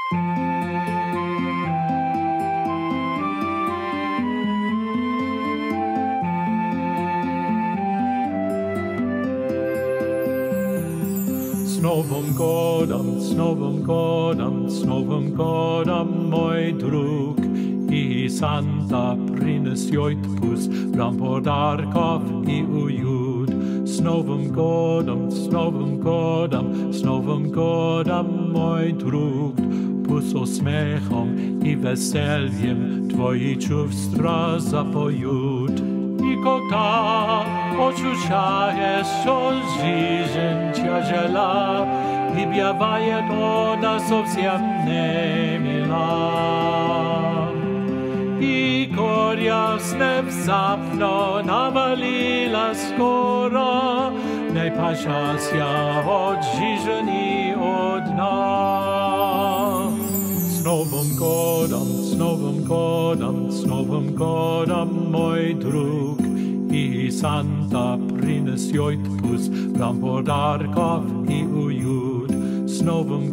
Z Nowym Godem, mój drug, i Santa przyniósł odpust, bram podarków i ujut. Z Nowym Godem, mój drug, pust uśmiechom i weseljem twoje czувства zapojut. I когда ощущаешь, что жизнь тяжела, и бывает она совсем не мила. И горя внезапно навалилась скоро, не пожалься от жизни одна. С Новым Годом, мой друг, и Санта принесет отпуск, бram подарков и уют. С Новым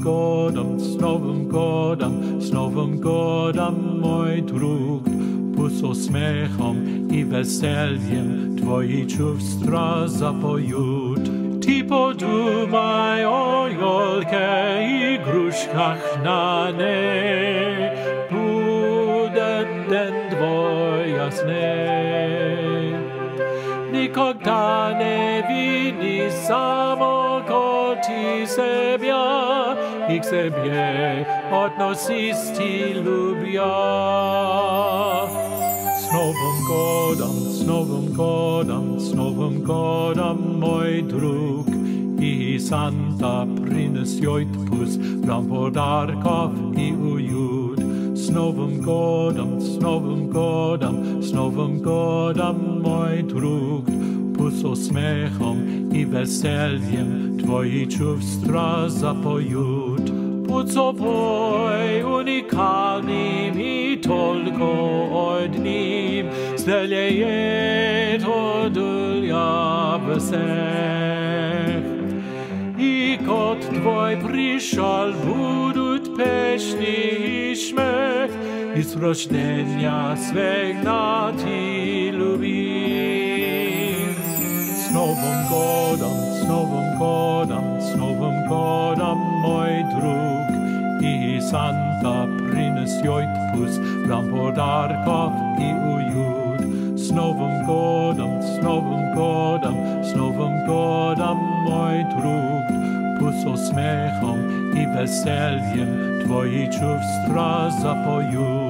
Годом, мой друг, пусть усмехом и весельем твои чувства запоют. Ты подумай о елке и игрушках на ней, будет день твой ясный. Никогда не вини самого ты себя, и к себе относись ты любя. С Новым Годом, мой друг, и Санта принесет отпуск, бram подарков и уют. С Новым Годом, мой друг, пусть усмехом и весельем твои чувства запоют. Будь собой уникальным и только одним сделает одуля всех. И год твой пришел, будут песни и смех, и с рождения свегна ты любим. С Новым Годом, мой друг, и Санта принесет отпуск, бram подарков и уют. С Новым Годом, мой друг, пусть усмехом и весельем твои чувства запоют.